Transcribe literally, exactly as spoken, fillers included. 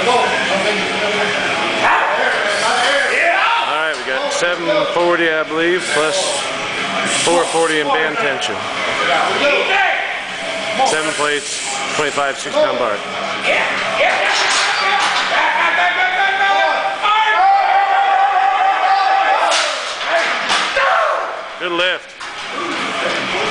Alright, we got seven forty, I believe, plus four forty in band tension. Seven plates, twenty-five, six pound bar. Good lift.